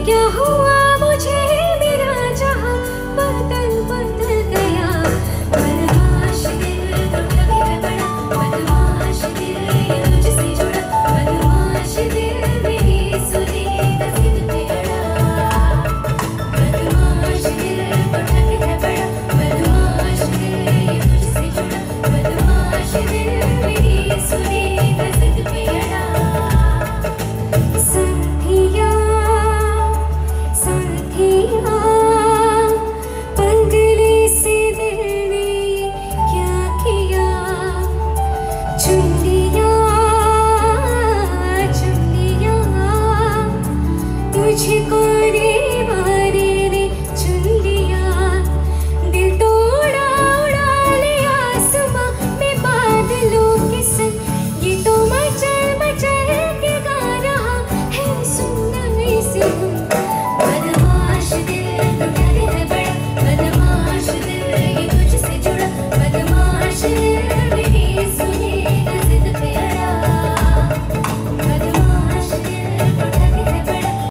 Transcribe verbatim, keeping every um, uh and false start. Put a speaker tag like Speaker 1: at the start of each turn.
Speaker 1: क्या हुआ मुझे मेरा जहां बदल बदल गया। बदमाश दिल तो कभी है बड़ा, बदमाश दिल ये तुझसे जुड़ा, बदमाश दिल मेरी सुनी नसीब पे अड़ा। बदमाश दिल तो कभी है बड़ा, बदमाश दिल ये तुझसे जुड़ा, बदमाश दिल मेरी सुनी नसीब पे अड़ा। साथिया साथिया पगले से दिल ने क्या किया, चुन